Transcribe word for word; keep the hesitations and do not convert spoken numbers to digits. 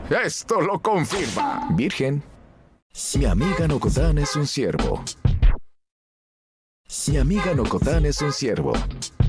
Esto lo confirma. Virgen. Mi amiga Nocotán es un ciervo. Mi amiga Nocotán es un ciervo.